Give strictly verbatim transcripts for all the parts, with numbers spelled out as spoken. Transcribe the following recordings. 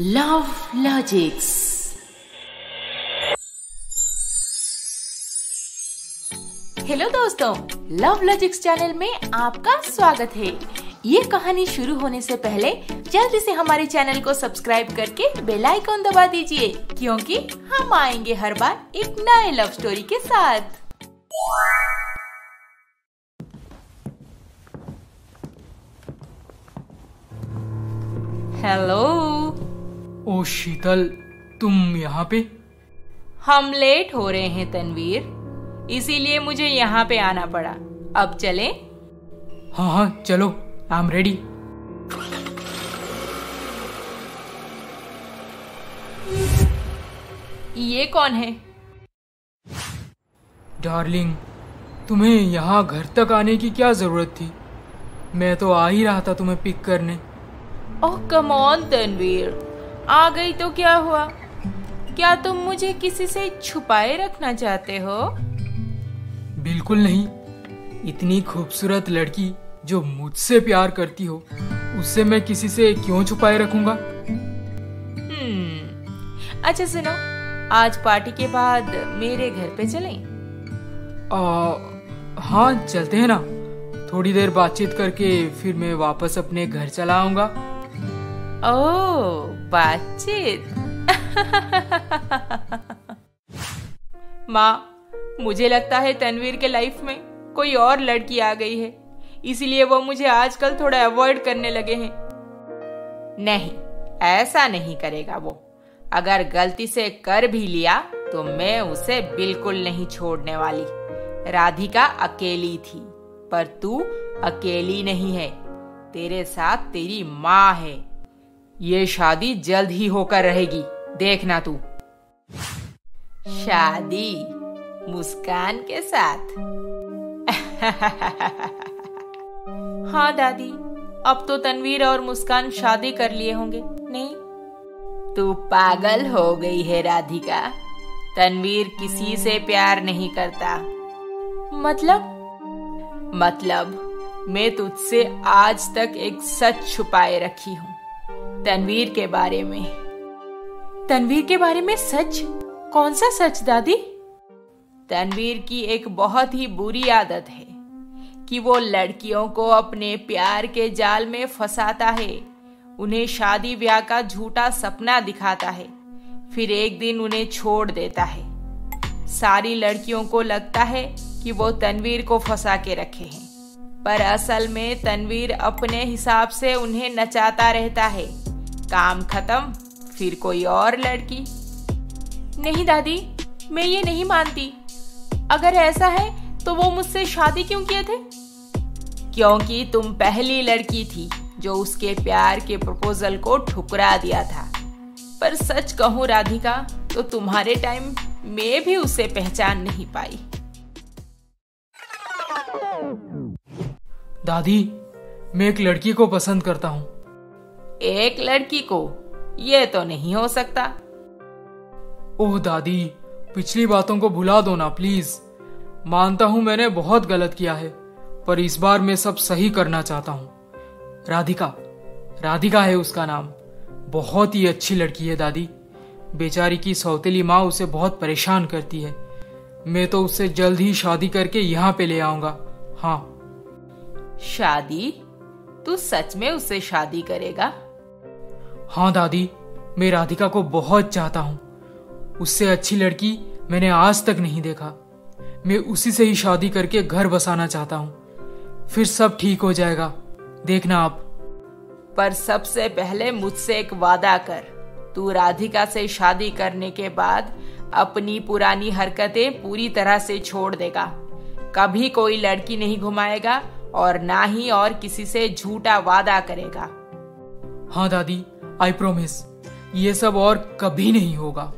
Love logics. Hello दोस्तों, love logics channel में आपका स्वागत है। ये कहानी शुरू होने से पहले जल्दी से हमारे चैनल को सब्सक्राइब करके बेल आइकन दबा दीजिए, क्योंकि हम आएंगे हर बार एक नए लव स्टोरी के साथ। हेलो। ओ शीतल, तुम यहाँ पे? हम लेट हो रहे हैं तनवीर, इसीलिए मुझे यहाँ पे आना पड़ा। अब चलें? हाँ हाँ चलो, आई एम रेडी। ये कौन है? डार्लिंग, तुम्हें यहाँ घर तक आने की क्या जरूरत थी? मैं तो आ ही रहा था तुम्हें पिक करने। ओह कम ऑन तनवीर, आ गई तो क्या हुआ? क्या तुम मुझे किसी से छुपाए रखना चाहते हो? बिल्कुल नहीं। इतनी खूबसूरत लड़की जो मुझसे प्यार करती हो, उससे मैं किसी से क्यों छुपाए रखूंगा? हम्म अच्छा सुनो, आज पार्टी के बाद मेरे घर पे चलें? आ, हाँ चलते हैं ना। थोड़ी देर बातचीत करके फिर मैं वापस अपने घर चला आऊंगा। ओह बातचीत। माँ, मुझे लगता है तनवीर के लाइफ में कोई और लड़की आ गई है, इसीलिए वो मुझे आजकल थोड़ा अवॉइड करने लगे हैं। नहीं, ऐसा नहीं करेगा वो। अगर गलती से कर भी लिया तो मैं उसे बिल्कुल नहीं छोड़ने वाली। राधिका अकेली थी, पर तू अकेली नहीं है। तेरे साथ तेरी माँ है। ये शादी जल्द ही होकर रहेगी, देखना तू। शादी मुस्कान के साथ? हाँ दादी, अब तो तनवीर और मुस्कान शादी कर लिए होंगे, नहीं? तू पागल हो गई है राधिका। तनवीर किसी से प्यार नहीं करता। मतलब? मतलब मैं तुझसे आज तक एक सच छुपाए रखी हूँ, तनवीर के बारे में। तनवीर के बारे में सच? कौन सा सच दादी? तनवीर की एक बहुत ही बुरी आदत है कि वो लड़कियों को अपने प्यार के जाल में फंसाता है, उन्हें शादी ब्याह का झूठा सपना दिखाता है, फिर एक दिन उन्हें छोड़ देता है। सारी लड़कियों को लगता है कि वो तनवीर को फंसा के रखे हैं, पर असल में तनवीर अपने हिसाब से उन्हें नचाता रहता है। काम खत्म, फिर कोई और लड़की। नहीं दादी, मैं ये नहीं मानती। अगर ऐसा है तो वो मुझसे शादी क्यों किए थे? क्योंकि तुम पहली लड़की थी जो उसके प्यार के प्रपोजल को ठुकरा दिया था। पर सच कहूं राधिका, तो तुम्हारे टाइम में भी उसे पहचान नहीं पाई। दादी, मैं एक लड़की को पसंद करता हूँ। एक लड़की को? ये तो नहीं हो सकता। ओह दादी, पिछली बातों को भुला दो ना प्लीज। मानता हूँ मैंने बहुत गलत किया है, पर इस बार मैं सब सही करना चाहता हूँ। राधिका, राधिका है उसका नाम। बहुत ही अच्छी लड़की है दादी। बेचारी की सौतेली माँ उसे बहुत परेशान करती है। मैं तो उससे जल्द ही शादी करके यहाँ पे ले आऊंगा। हाँ। शादी? तू सच में उससे शादी करेगा? हाँ दादी, मैं राधिका को बहुत चाहता हूँ। उससे अच्छी लड़की मैंने आज तक नहीं देखा। मैं उसी से ही शादी करके घर बसाना चाहता हूँ, फिर सब ठीक हो जाएगा, देखना आप। पर सबसे पहले मुझसे एक वादा कर। तू राधिका से शादी करने के बाद अपनी पुरानी हरकतें पूरी तरह से छोड़ देगा। कभी कोई लड़की नहीं घुमाएगा और ना ही और किसी से झूठा वादा करेगा। हाँ दादी, आई प्रॉमिस। ये सब और कभी नहीं होगा।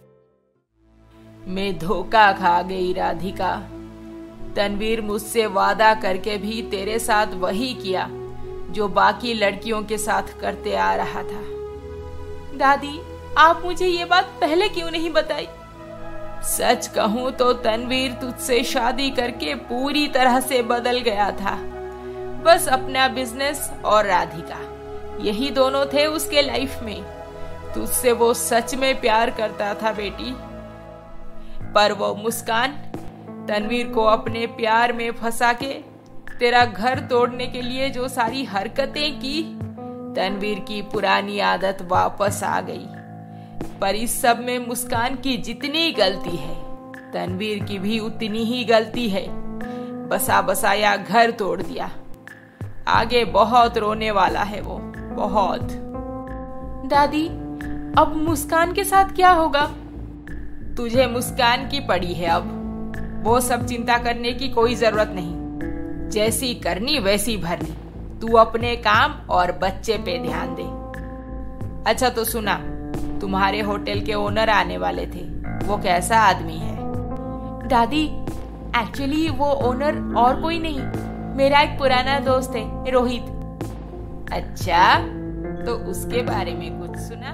मैं धोखा खा गई राधिका। तनवीर मुझसे वादा करके भी तेरे साथ वही किया जो बाकी लड़कियों के साथ करते आ रहा था। दादी, आप मुझे ये बात पहले क्यों नहीं बताई? सच कहूं तो तनवीर तुझसे शादी करके पूरी तरह से बदल गया था। बस अपना बिजनेस और राधिका, यही दोनों थे उसके लाइफ में। तुझसे वो सच में प्यार करता था बेटी, पर वो मुस्कान तनवीर को अपने प्यार में फंसा के तेरा घर तोड़ने के लिए जो सारी हरकतें की, तनवीर की पुरानी आदत वापस आ गई। पर इस सब में मुस्कान की जितनी गलती है, तनवीर की भी उतनी ही गलती है। बसा बसाया घर तोड़ दिया। आगे बहुत रोने वाला है वो, बहुत। दादी, अब मुस्कान के साथ क्या होगा? तुझे मुस्कान की पड़ी है अब, वो सब चिंता करने की कोई जरूरत नहीं। जैसी करनी वैसी भरनी। तू अपने काम और बच्चे पे ध्यान दे। अच्छा तो सुना, तुम्हारे होटल के ओनर आने वाले थे, वो कैसा आदमी है? दादी, एक्चुअली वो ओनर और कोई नहीं, मेरा एक पुराना दोस्त है, रोहित। अच्छा, तो उसके बारे में कुछ सुना?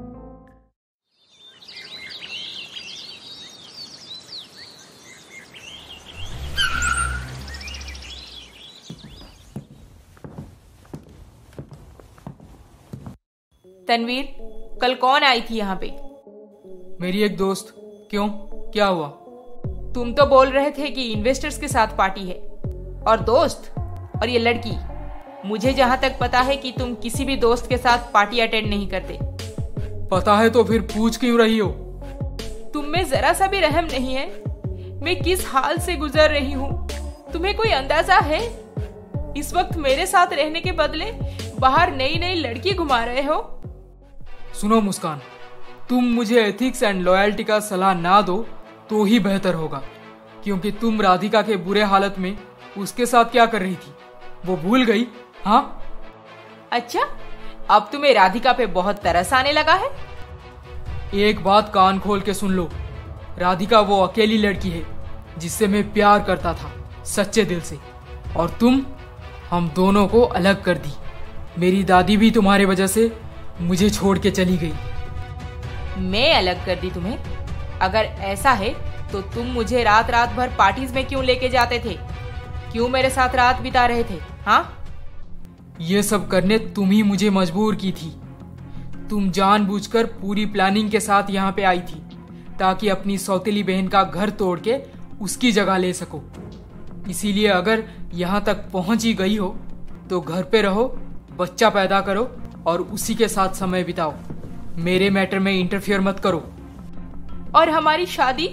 तनवीर, कल कौन आई थी यहाँ पे? मेरी एक दोस्त। क्यों, क्या हुआ? तुम तो बोल रहे थे कि इन्वेस्टर्स के साथ पार्टी है, और दोस्त और ये लड़की। मुझे जहाँ तक पता है कि तुम किसी भी दोस्त के साथ पार्टी अटेंड नहीं करते। पता है तो फिर पूछ क्यों रही हो? तुम में जरा सा भी रहम नहीं है। मैं किस हाल से गुजर रही हूँ, तुम्हें कोई अंदाजा है? इस वक्त मेरे साथ रहने के बदले बाहर नई नई लड़की घुमा रहे हो। सुनो मुस्कान, तुम मुझे एथिक्स एंड लॉयल्टी का सलाह ना दो तो ही बेहतर होगा, क्योंकि तुम राधिका के बुरे हालत में उसके साथ क्या कर रही थी वो भूल गई। हाँ? अच्छा, अब तुम्हें राधिका पे बहुत तरस आने लगा है? एक बात कान खोल के सुन लो, राधिका वो अकेली लड़की है जिससे मैं प्यार करता था सच्चे दिल से, और तुम हम दोनों को अलग कर दी। मेरी दादी भी तुम्हारे वजह से मुझे छोड़ के चली गई। मैं अलग कर दी तुम्हें? अगर ऐसा है तो तुम मुझे रात रात भर पार्टीज में क्यों लेके जाते थे? क्यों मेरे साथ रात बिता रहे थे? हाँ, ये सब करने तुम ही मुझे मजबूर की थी। तुम जानबूझकर पूरी प्लानिंग के साथ यहाँ पे आई थी ताकि अपनी सौतेली बहन का घर तोड़ के उसकी जगह ले सको। इसीलिए अगर यहाँ तक पहुंच ही गई हो तो घर पे रहो, बच्चा पैदा करो और उसी के साथ समय बिताओ। मेरे मैटर में इंटरफियर मत करो। और हमारी शादी?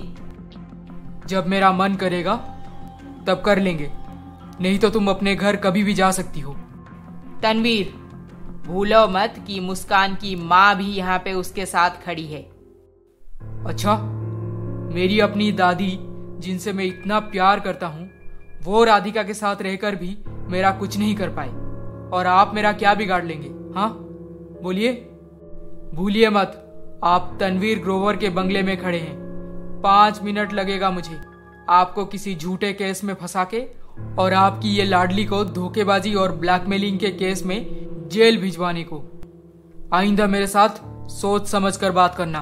जब मेरा मन करेगा तब कर लेंगे, नहीं तो तुम अपने घर कभी भी जा सकती हो। तनवीर, भूलो मत कि मुस्कान की माँ भी यहाँ पे उसके साथ खड़ी है। अच्छा, मेरी अपनी दादी जिनसे मैं इतना प्यार करता हूँ वो राधिका के साथ रहकर भी मेरा कुछ नहीं कर पाए, और आप मेरा क्या बिगाड़ लेंगे? हाँ बोलिए। भूलिए मत, आप तनवीर ग्रोवर के बंगले में खड़े हैं। पांच मिनट लगेगा मुझे आपको किसी झूठे केस में फंसा के और आपकी ये लाडली को धोखेबाजी और ब्लैकमेलिंग के केस में जेल भिजवाने को। आइंदा मेरे साथ सोच समझ कर बात करना।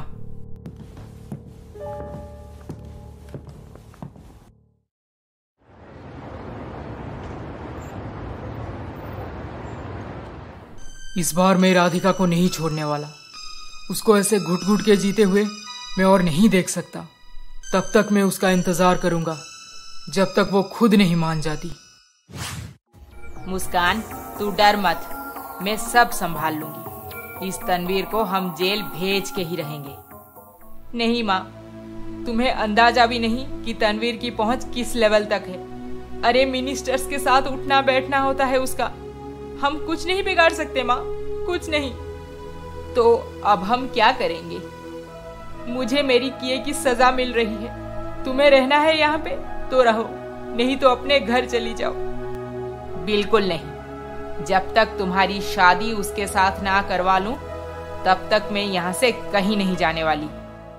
इस बार मैं राधिका को नहीं छोड़ने वाला। उसको ऐसे घुट घुट के जीते हुए मैं और नहीं देख सकता। तब तक मैं उसका इंतजार करूंगा जब तक वो खुद नहीं मान जाती। मुस्कान, तू डर मत, मैं सब संभाल लूंगी। इस तनवीर को हम जेल भेज के ही रहेंगे। नहीं माँ, तुम्हें अंदाजा भी नहीं कि तनवीर की पहुंच किस लेवल तक है। अरे मिनिस्टर्स के साथ उठना बैठना होता है उसका। हम कुछ नहीं बिगाड़ सकते माँ, कुछ नहीं। तो अब हम क्या करेंगे? मुझे मेरी किए की सजा मिल रही है। तुम्हें रहना है यहाँ पे तो रहो, नहीं तो अपने घर चली जाओ। बिल्कुल नहीं, जब तक तुम्हारी शादी उसके साथ ना करवा लूं तब तक मैं यहाँ से कहीं नहीं जाने वाली।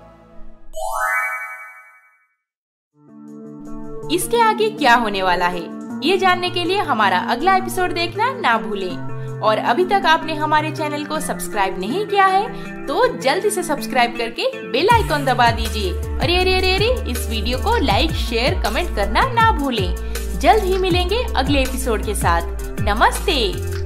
इसके आगे क्या होने वाला है ये जानने के लिए हमारा अगला एपिसोड देखना ना भूलें। और अभी तक आपने हमारे चैनल को सब्सक्राइब नहीं किया है तो जल्दी से सब्सक्राइब करके बेल आइकॉन दबा दीजिए। अरे अरे अरे अरे इस वीडियो को लाइक शेयर कमेंट करना ना भूलें। जल्द ही मिलेंगे अगले एपिसोड के साथ। नमस्ते।